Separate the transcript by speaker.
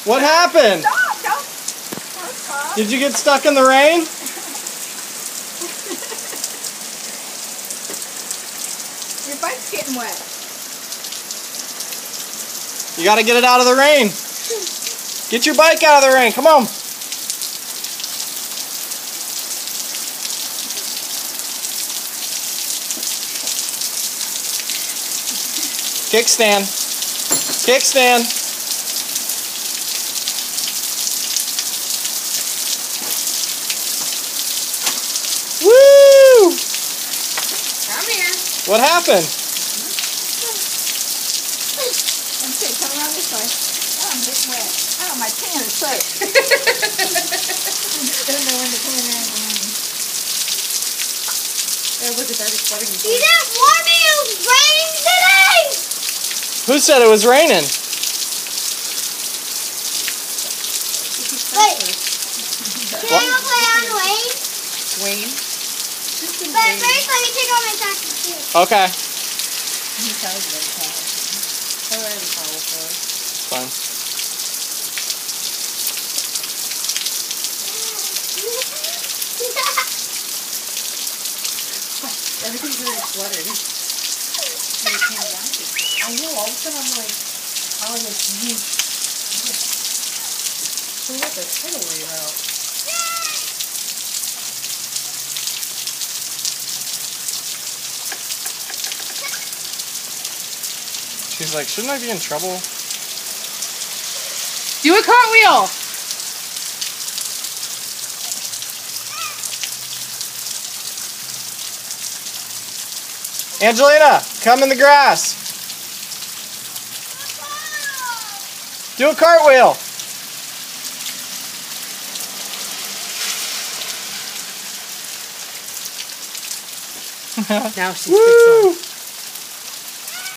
Speaker 1: What happened?
Speaker 2: Stop! Don't stop.
Speaker 1: Did you get stuck in the rain?
Speaker 2: Your bike's getting wet.
Speaker 1: You got to get it out of the rain. Get your bike out of the rain. Come on. Kickstand. Kickstand. Woo!
Speaker 2: Come here.
Speaker 1: What happened?
Speaker 2: Okay, come around this way. Oh, I'm getting wet. Oh, my pan is soaked. Don't know when to come around the rain. Oh, look, it's already flooding.
Speaker 3: You didn't warn me it was raining today!
Speaker 1: Who said it was raining?
Speaker 3: Wait. Can I go play on Wayne?
Speaker 2: Wayne?
Speaker 3: But first let me take off my jacket too.
Speaker 1: Okay.
Speaker 2: He's always very tall. Oh, I have a towel for us.
Speaker 1: Fine.
Speaker 2: Everything's really flooded. I know, all of a sudden I'm like, oh, this huge. So we got the tidal wave out.
Speaker 1: She's like, shouldn't I be in trouble?
Speaker 2: Do a cartwheel!
Speaker 1: Angelina, come in the grass. Do a cartwheel.
Speaker 2: Now she's
Speaker 1: Woo!
Speaker 2: fixing.